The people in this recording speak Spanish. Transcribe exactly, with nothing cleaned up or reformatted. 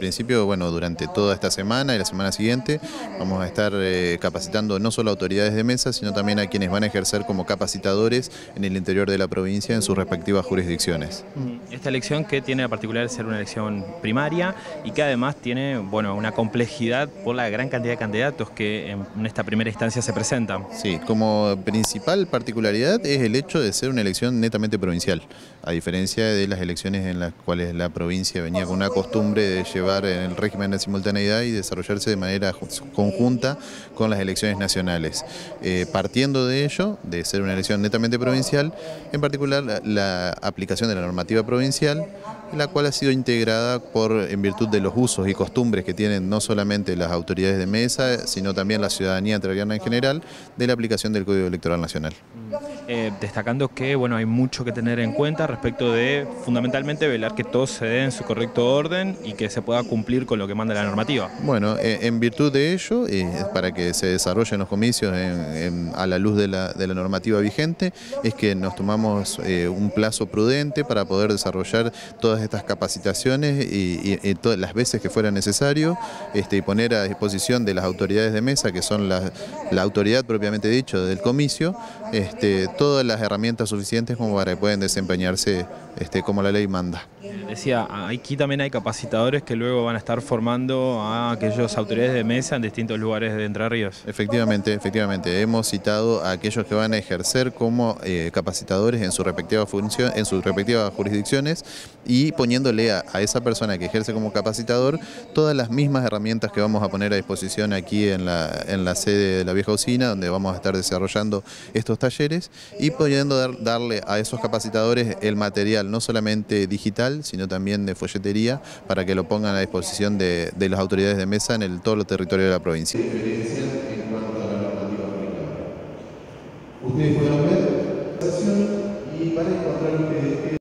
principio, bueno, durante toda esta semana y la semana siguiente vamos a estar eh, capacitando no solo a autoridades de mesa, sino también a quienes van a ejercer como capacitadores en el interior de la provincia en sus respectivas jurisdicciones. Esta elección que tiene la particularidad de ser una elección primaria y que además tiene, bueno, una complejidad por la gran cantidad de candidatos que en esta primera instancia se presentan. Sí, como principal particularidad es el hecho de ser una elección netamente provincial, a diferencia de las elecciones en las cuales la provincia venía con una costumbre de llevar en el régimen de simultaneidad y desarrollarse de manera conjunta con las elecciones nacionales. Eh, partiendo de ello, de ser una elección netamente provincial, en particular la, la aplicación de la normativa provincial, la cual ha sido integrada por, en virtud de los usos y costumbres que tienen no solamente las autoridades de mesa, sino también la ciudadanía entrerriana en general, de la aplicación del Código Electoral Nacional. Eh, destacando que bueno, hay mucho que tener en cuenta respecto de, fundamentalmente, velar que todo se dé en su correcto orden y que se pueda cumplir con lo que manda la normativa. Bueno, eh, en virtud de ello, eh, para que se desarrollen los comicios en, en, a la luz de la, de la normativa vigente, es que nos tomamos eh, un plazo prudente para poder desarrollar todas estas capacitaciones y, y, y todas las veces que fuera necesario, este, y poner a disposición de las autoridades de mesa, que son la, la autoridad propiamente dicho del comicio, este, todas las herramientas suficientes como para que puedan desempeñarse este, como la ley manda. Decía, aquí también hay capacitadores que luego van a estar formando a aquellas autoridades de mesa en distintos lugares de Entre Ríos. Efectivamente, efectivamente. Hemos citado a aquellos que van a ejercer como eh, capacitadores en su respectiva función, en sus respectivas jurisdicciones, y poniéndole a, a esa persona que ejerce como capacitador todas las mismas herramientas que vamos a poner a disposición aquí en la, en la sede de la vieja usina, donde vamos a estar desarrollando estos talleres, y pudiendo dar, darle a esos capacitadores el material no solamente digital, sino también de folletería, para que lo pongan a disposición de, de las autoridades de mesa en el, todo el territorio de la provincia. Ustedes podrán ver la sesión y van a encontrar ustedes